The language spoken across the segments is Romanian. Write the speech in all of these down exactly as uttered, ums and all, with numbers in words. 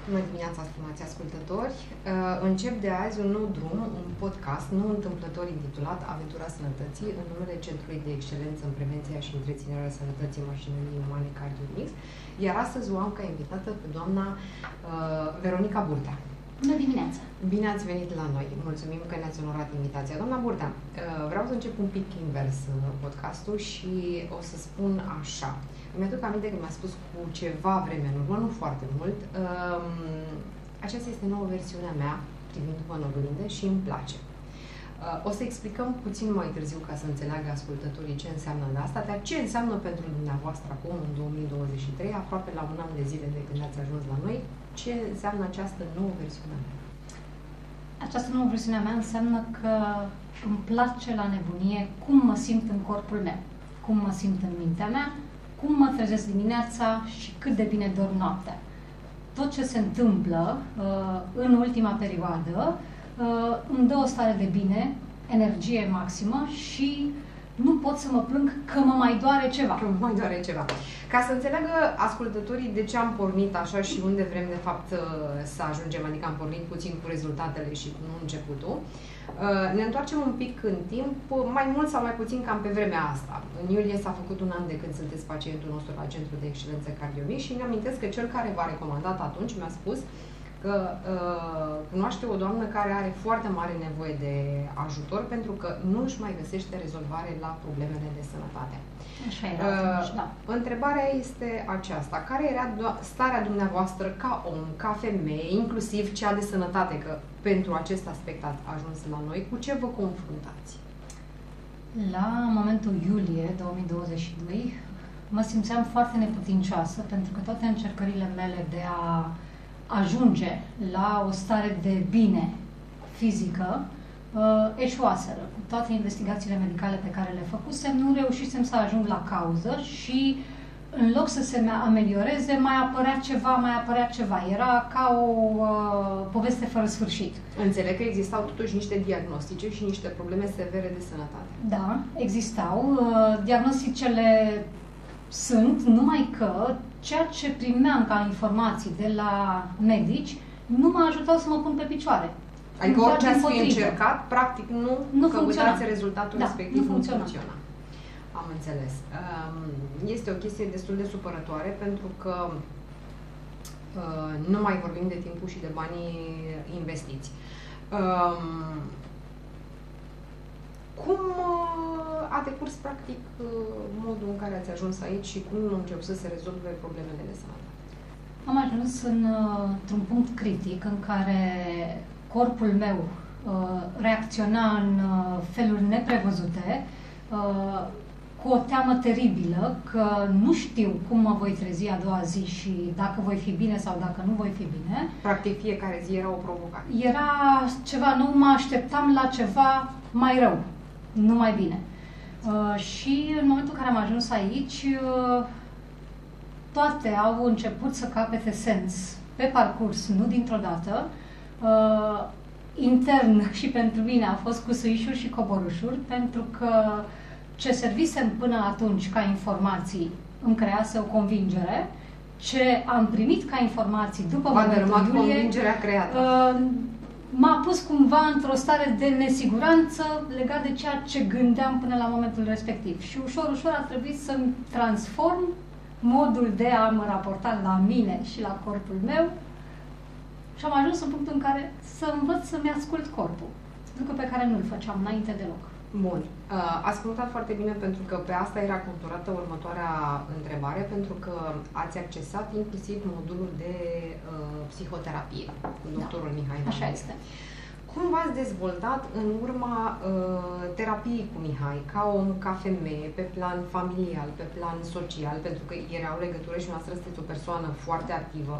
Bună dimineața, stimați ascultători! Încep de azi un nou drum, un podcast, nu întâmplător, intitulat Aventura Sănătății, în numele Centrului de Excelență în Prevenția și Întreținerea Sănătății Mașinării Umane CardioMix, iar astăzi o am ca invitată pe doamna uh, Veronica Burtea. Bună dimineața! Bine ați venit la noi! Mulțumim că ne-ați onorat invitația. Doamna Burtea, uh, vreau să încep un pic invers uh, podcastul și o să spun așa. Mi-aduc aminte că mi-a spus cu ceva vreme în urmă, nu foarte mult, um, aceasta este nouă versiunea mea, privindu-mă în oglindă și îmi place. Uh, o să explicăm puțin mai târziu ca să înțeleagă ascultătorii ce înseamnă de asta, dar ce înseamnă pentru dumneavoastră acum, în două mii douăzeci și trei, aproape la un an de zile de când ați ajuns la noi, ce înseamnă această nouă versiune a mea? Această nouă versiune a mea înseamnă că îmi place la nebunie cum mă simt în corpul meu, cum mă simt în mintea mea, cum mă trezesc dimineața și cât de bine dorm noaptea. Tot ce se întâmplă uh, în ultima perioadă uh, îmi dă o stare de bine, energie maximă și nu pot să mă plâng că mă mai doare ceva. Că mă mai doare ceva. Ca să înțeleagă ascultătorii de ce am pornit așa și unde vrem de fapt să ajungem, adică am pornit puțin cu rezultatele și nu începutul, ne întoarcem un pic în timp, mai mult sau mai puțin cam pe vremea asta. În iulie s-a făcut un an de când sunteți pacientul nostru la Centrul de Excelență CardioMix și îmi amintesc că cel care v-a recomandat atunci mi-a spus că uh, cunoaște o doamnă care are foarte mare nevoie de ajutor pentru că nu își mai găsește rezolvare la problemele de sănătate. Așa era atunci, da. Întrebarea este aceasta. Care era starea dumneavoastră ca om, ca femeie, inclusiv cea de sănătate, că pentru acest aspect ați ajuns la noi, cu ce vă confruntați? La momentul iulie două mii douăzeci și doi mă simțeam foarte neputincioasă pentru că toate încercările mele de a ajunge la o stare de bine fizică uh, eșuaseră. Cu toate investigațiile medicale pe care le făcusem, nu reușisem să ajung la cauză și în loc să se amelioreze, mai apărea ceva, mai apărea ceva. Era ca o uh, poveste fără sfârșit. Înțeleg că existau totuși niște diagnostice și niște probleme severe de sănătate. Da, existau. Uh, diagnosticele sunt, numai că ceea ce primeam ca informații de la medici nu mă ajutau să mă pun pe picioare. Adică orice ați fi încercat, practic nu, nu căutați rezultatul da, respectiv, nu funcționa. funcționa. Am înțeles. Este o chestie destul de supărătoare pentru că nu mai vorbim de timpul și de banii investiți. Cum a decurs, practic, modul în care ați ajuns aici și cum încep să se rezolve problemele de sănătate? Am ajuns în, într-un punct critic în care corpul meu uh, reacționa în uh, feluri neprevăzute, uh, cu o teamă teribilă că nu știu cum mă voi trezi a doua zi și dacă voi fi bine sau dacă nu voi fi bine. Practic fiecare zi era o provocare. Era ceva, nu mă așteptam la ceva mai rău, nu mai bine. Uh, și în momentul în care am ajuns aici, uh, toate au început să capete sens pe parcurs, nu dintr-o dată. Uh, intern și pentru mine a fost cu suișuri și coborușuri, pentru că ce servisem până atunci ca informații îmi crease o convingere, ce am primit ca informații după momentul iulie, convingerea creată. Uh, m-a pus cumva într-o stare de nesiguranță legat de ceea ce gândeam până la momentul respectiv. Și ușor, ușor a trebuit să-mi transform modul de a mă raporta la mine și la corpul meu și am ajuns în punctul în care să învăț să-mi ascult corpul. Lucru pe care nu-l făceam înainte deloc. Bun. Ați punctat foarte bine pentru că pe asta era conturată următoarea întrebare, pentru că ați accesat inclusiv modulul de uh, psihoterapie cu doctorul da. Mihai. Așa este. Cum v-ați dezvoltat în urma uh, terapiei cu Mihai, ca om, ca femeie, pe plan familial, pe plan social, pentru că ele au legătură și noastră sunteți o persoană foarte activă.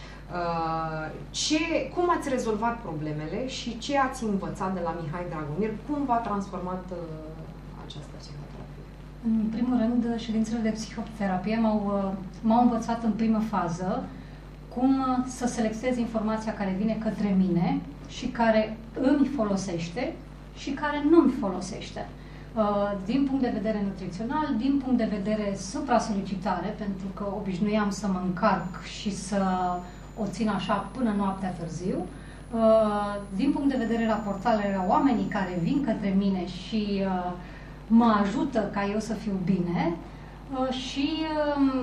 Uh, ce, cum ați rezolvat problemele și ce ați învățat de la Mihai Dragomir? Cum v-a transformat uh, această psihoterapie? În primul rând, ședințele de psihoterapie m-au, m-au învățat în primă fază cum să selectez informația care vine către mine și care îmi folosește și care nu îmi folosește. Din punct de vedere nutrițional, din punct de vedere supra-solicitare, pentru că obișnuiam să mă încarc și să o țin așa până noaptea târziu. Uh, din punct de vedere raportal, erau oamenii care vin către mine și uh, mă ajută ca eu să fiu bine uh, și uh,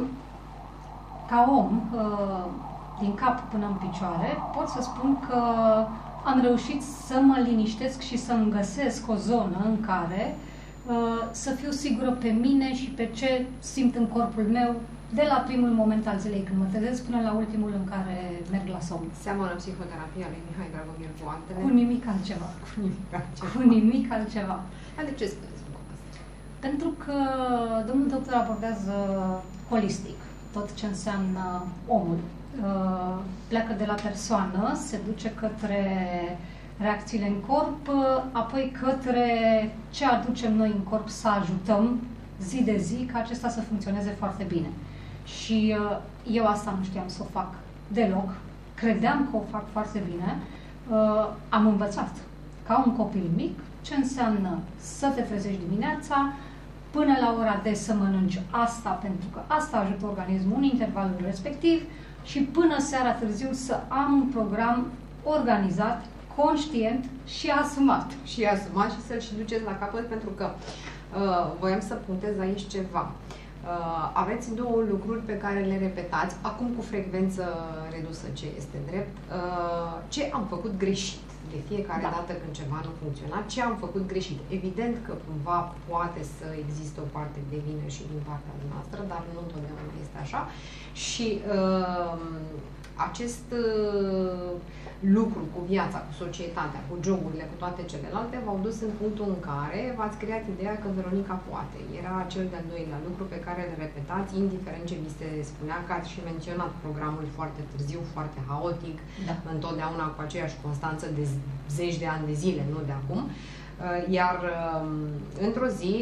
ca om, uh, din cap până în picioare, pot să spun că am reușit să mă liniștesc și să-mi găsesc o zonă în care uh, să fiu sigură pe mine și pe ce simt în corpul meu de la primul moment al zilei când mă trezesc până la ultimul în care merg la somn. Seamănă psihoterapia lui Mihai Dragomir cu altele? Cu nimic altceva. Cu nimic altceva. Cu nimic altceva. Dar de ce spuneți lucrul ăsta? Pentru că domnul doctor abordează holistic tot ce înseamnă omul. Uh, pleacă de la persoană, se duce către reacțiile în corp, apoi către ce aducem noi în corp să ajutăm zi de zi ca acesta să funcționeze foarte bine. Și uh, eu asta nu știam să o fac deloc. Credeam că o fac foarte bine. Uh, am învățat ca un copil mic ce înseamnă să te trezești dimineața, până la ora de să mănânci asta, pentru că asta ajută organismul în intervalul respectiv, și până seara târziu să am un program organizat, conștient și asumat. Și asumat și să-l și duceți la capăt, pentru că uh, voiam să punctez aici ceva. Uh, aveți două lucruri pe care le repetați, acum cu frecvență redusă, ce este drept. Uh, ce am făcut greșit de fiecare da. dată când ceva nu funcționa, ce am făcut greșit. Evident că cumva poate să existe o parte de vină și din partea noastră, dar nu întotdeauna este așa. Și uh, acest uh, lucru cu viața, cu societatea, cu joburile, cu toate celelalte, v-au dus în punctul în care v-ați creat ideea că Veronica poate. Era cel de-al doilea lucru pe care îl repetați, indiferent ce vi se spunea, că ați și menționat programul foarte târziu, foarte haotic, da. întotdeauna cu aceeași constanță de zeci de ani de zile, nu de acum. Iar într-o zi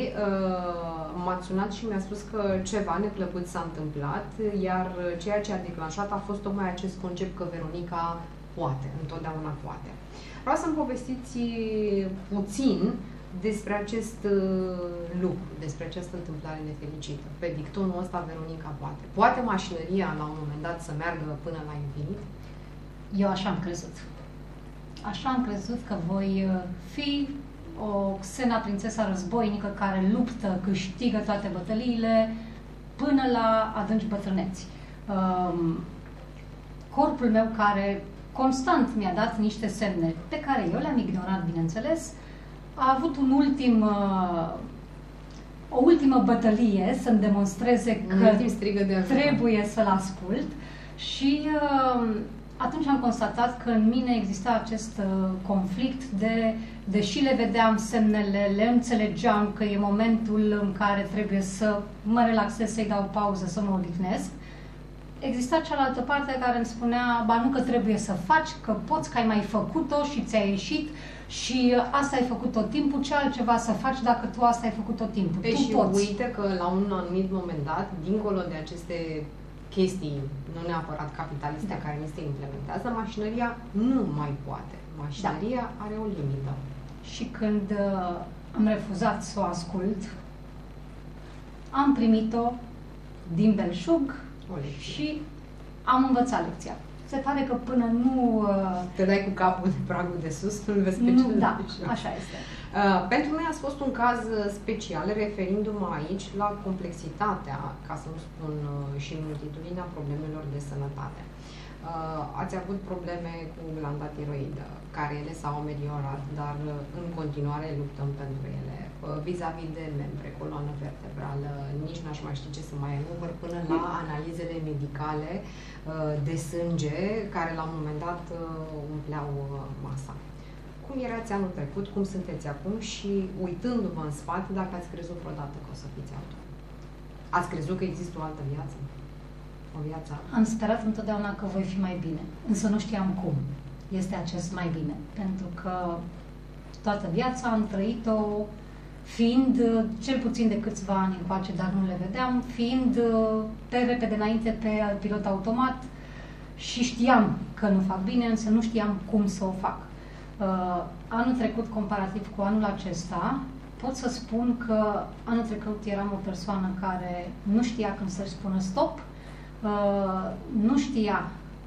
m-ați sunat și mi-a spus că ceva neplăcut s-a întâmplat, iar ceea ce a declanșat a fost tocmai acest concept că Veronica poate, întotdeauna poate. Vreau să-mi povestiți puțin despre acest lucru, despre această întâmplare nefericită. Pe dictonul ăsta Veronica poate. Poate mașinăria la un moment dat să meargă până la infinit? Eu așa am crezut. Așa am crezut că voi fi o Xena, prințesa războinică, care luptă, câștigă toate bătăliile până la adânci bătrâneți. Um, corpul meu, care constant mi-a dat niște semne pe care eu le-am ignorat, bineînțeles, a avut un ultim, uh, o ultimă bătălie să-mi demonstreze că de trebuie să-l ascult și uh, atunci am constatat că în mine exista acest uh, conflict de, deși le vedeam semnele, le înțelegeam că e momentul în care trebuie să mă relaxez, să-i dau pauză, să mă odihnesc, exista cealaltă parte care îmi spunea, ba nu că trebuie să faci, că poți, că ai mai făcut-o și ți-a ieșit și asta ai făcut tot timpul, ce altceva să faci dacă tu asta ai făcut tot timpul. Pe tu și poți. uite că la un anumit moment dat, dincolo de aceste chestii, nu neapărat capitaliste, da. care ni se implementează, mașinăria nu mai poate. Mașinăria da. are o limită. Și când uh, am refuzat să o ascult, am primit-o din belșug și am învățat lecția. Se pare că până nu... Uh, Te dai cu capul de pragul de sus, nu-l vezi pe nu, cel da, de jos. așa este. Uh, pentru noi a fost un caz special, referindu-mă aici la complexitatea, ca să nu spun uh, și multitudinea problemelor de sănătate. Uh, ați avut probleme cu glanda tiroidă, care ele s-au ameliorat, dar uh, în continuare luptăm pentru ele. Uh, vis-a-vis de membre, coloană vertebrală, nici n-aș mai ști ce să mai enumăr, până la analizele medicale uh, de sânge, care la un moment dat uh, umpleau uh, masa. Cum erați anul trecut, cum sunteți acum și uitându-vă în spate, dacă ați crezut vreodată că o să fiți altul? Ați crezut că există o altă viață? O viață altă? Am sperat întotdeauna că voi fi mai bine, însă nu știam cum este acest mai bine, pentru că toată viața am trăit-o fiind, cel puțin de câțiva ani încoace, dar nu le vedeam, fiind pe repede înainte pe pilot automat și știam că nu fac bine, însă nu știam cum să o fac. Uh, anul trecut, comparativ cu anul acesta, pot să spun că anul trecut eram o persoană care nu știa când să-și spună stop, uh, nu știa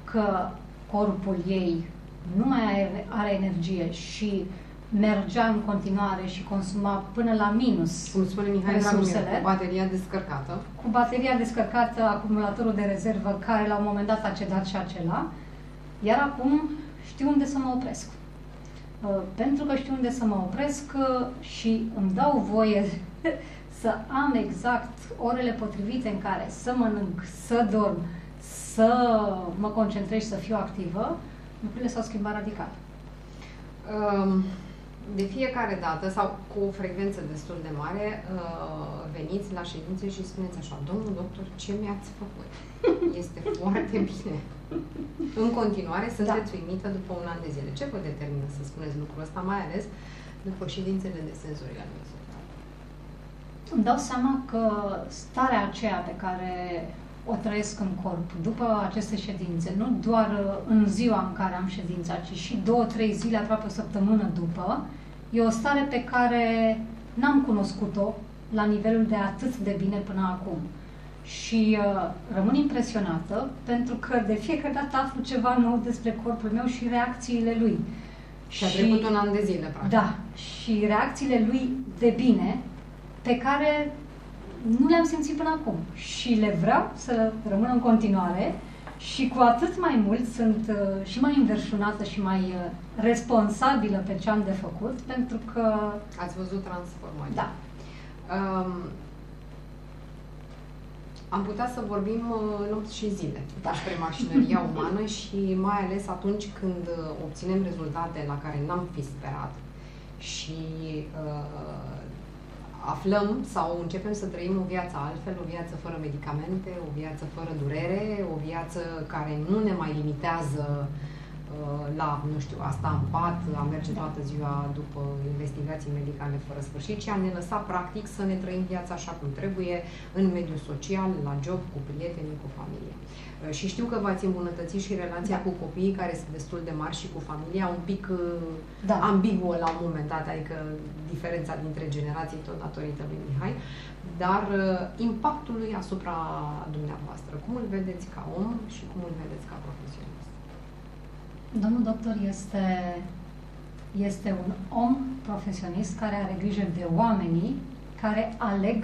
că corpul ei nu mai are, are energie și mergea în continuare și consuma până la minus. Cum spune Mihai Dragomir, cu bateria descărcată. Cu bateria descărcată, acumulatorul de rezervă, care la un moment dat a cedat și acela, iar acum știu unde să mă opresc. Pentru că știu unde să mă opresc și îmi dau voie să am exact orele potrivite în care să mănânc, să dorm, să mă concentrez și să fiu activă, lucrurile s-au schimbat radical. Um, de fiecare dată, sau cu o frecvență destul de mare, veniți la ședințe și spuneți așa: domnul doctor, ce mi-ați făcut? Este foarte bine. În continuare, sunteți da. uimită după un an de zile. Ce vă determină să spuneți lucrul ăsta, mai ales după ședințele de senzorial? Îmi dau seama că starea aceea pe care o trăiesc în corp după aceste ședințe, nu doar în ziua în care am ședința, ci și două, trei zile, aproape o săptămână după, e o stare pe care n-am cunoscut-o la nivelul de atât de bine până acum. Și uh, rămân impresionată pentru că de fiecare dată aflu ceva nou despre corpul meu și reacțiile lui. Și a trecut un an de zile, practic. Da. Și reacțiile lui de bine, pe care nu le-am simțit până acum. Și le vreau să rămână în continuare și cu atât mai mult sunt uh, și mai înverșunată și mai uh, responsabilă pe ce am de făcut, pentru că... Ați văzut transformări. Da. Um, am putea să vorbim uh, nopți și zile da. despre mașinăria umană și mai ales atunci când obținem rezultate la care n-am fi sperat și uh, aflăm sau începem să trăim o viață altfel, o viață fără medicamente, o viață fără durere, o viață care nu ne mai limitează uh, la, nu știu, asta în pat, a merge toată ziua după investigații medicale fără sfârșit, ci a ne lăsa practic să ne trăim viața așa cum trebuie, în mediul social, la job, cu prietenii, cu familia. Uh, și știu că v-ați îmbunătățit și relația da. cu copiii, care sunt destul de mari, și cu familia, un pic uh, da. ambiguă la un moment dat, adică diferența dintre generații tot datorită lui Mihai, dar uh, impactul lui asupra dumneavoastră, cum îl vedeți ca om și cum îl vedeți ca profesionist? Domnul doctor este, este un om profesionist care are grijă de oamenii care aleg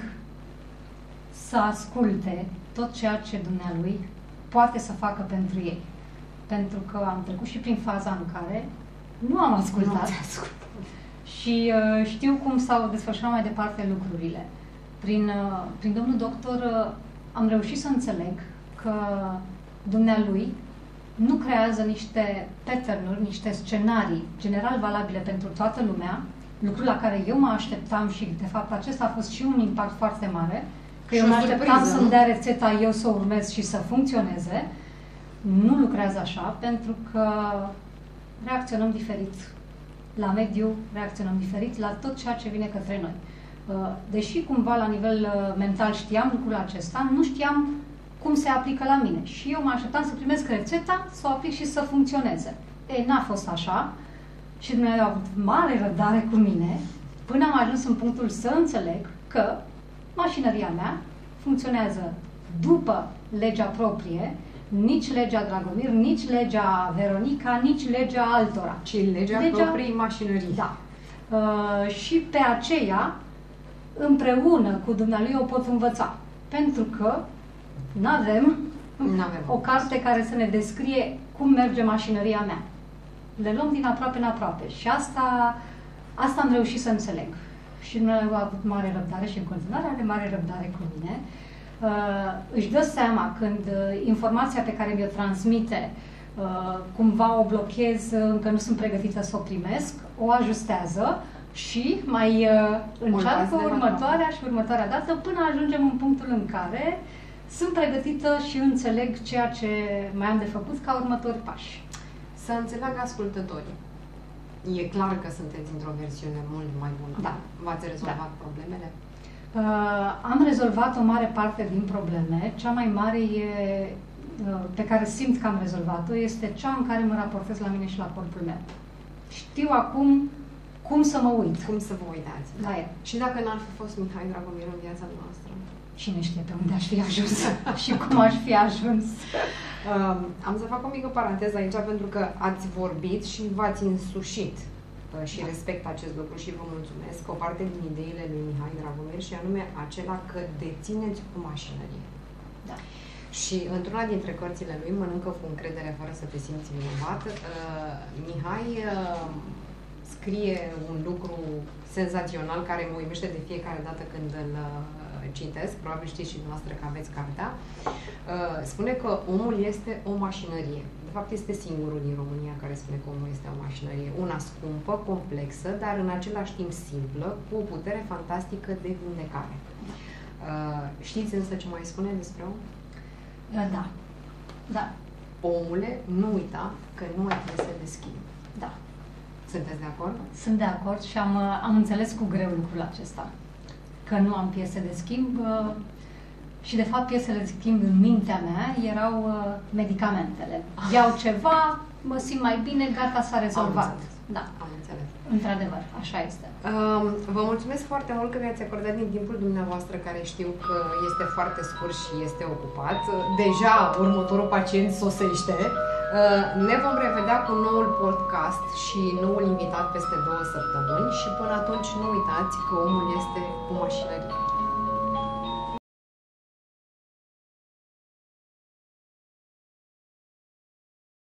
să asculte tot ceea ce dumnealui poate să facă pentru ei. Pentru că am trecut și prin faza în care nu am ascultat. Nu ascultat. Și uh, știu cum s-au desfășurat mai departe lucrurile. Prin, uh, prin domnul doctor uh, am reușit să înțeleg că dumnealui nu creează niște pattern-uri, niște scenarii general valabile pentru toată lumea, lucru la care eu mă așteptam și, de fapt, acesta a fost și un impact foarte mare, că eu mă așteptam să-mi dea rețeta, eu să o urmez și să funcționeze. Nu lucrează așa, pentru că reacționăm diferit la mediu, reacționăm diferit la tot ceea ce vine către noi. Deși cumva la nivel mental știam lucrul acesta, nu știam cum se aplică la mine. Și eu mă așteptam să primesc rețeta, să o aplic și să funcționeze. Ei, n-a fost așa și Dumnezeu a avut mare răbdare cu mine până am ajuns în punctul să înțeleg că mașinăria mea funcționează după legea proprie, nici legea Dragomir, nici legea Veronica, nici legea altora. Ci legea, legea propriei mașinării. Da. Uh, și pe aceea, împreună cu dumnealui, o pot învăța. Pentru că n-avem o carte care să ne descrie cum merge mașinăria mea. Le luăm din aproape în aproape. Și asta, asta am reușit să înțeleg. Și Dumnezeu a avut mare răbdare și în continuare are mare răbdare cu mine. Uh, își dă seama când uh, informația pe care mi-o transmite uh, cumva o blochez, uh, încă nu sunt pregătită să o primesc, o ajustează și mai uh, încearcă următoarea și următoarea dată până ajungem în punctul în care sunt pregătită și înțeleg ceea ce mai am de făcut ca următori pași. Să înțeleagă ascultătorii. E clar că sunteți într-o versiune mult mai bună. Da. V-ați rezolvat da. problemele? Uh, am rezolvat o mare parte din probleme. Cea mai mare e, uh, pe care simt că am rezolvat-o este cea în care mă raportez la mine și la corpul meu. Știu acum cum să mă uit. Cum să vă uitați. La el. Și dacă n-ar fi fost Mihai Dragomir în viața noastră? Cine știe pe unde aș fi ajuns și cum aș fi ajuns. Um, am să fac o mică paranteză aici pentru că ați vorbit și v-ați însușit uh, și respect acest lucru și vă mulțumesc. O parte din ideile lui Mihai Dragomir și anume acela că dețineți o mașinărie. Da. Și într-una dintre cărțile lui, Mănâncă cu încredere fără să te simți vinovat, uh, Mihai uh, scrie un lucru senzațional care mă uimește de fiecare dată când îl uh, citesc, probabil știți și noastră că aveți cartea. Uh, spune că omul este o mașinărie. De fapt, este singurul din România care spune că omul este o mașinărie. Una scumpă, complexă, dar în același timp simplă, cu o putere fantastică de vindecare. Uh, știți însă ce mai spune despre om? Da. Da. Omule, nu uita că nu ai piese de schimb. Da. Sunteți de acord? Sunt de acord și am, am înțeles cu greu lucrul acesta. Că nu am piese de schimb și de fapt piesele de schimb în mintea mea erau medicamentele. Iau ceva, mă simt mai bine, gata, s-a rezolvat. Da. Am înțeles. Într-adevăr, așa este. Um, vă mulțumesc foarte mult că mi-ați acordat din timpul dumneavoastră, care știu că este foarte scurt și este ocupat. Deja următorul pacient sosește. Uh, ne vom revedea cu noul podcast și noul invitat peste două săptămâni și până atunci nu uitați că omul este o mașinărie.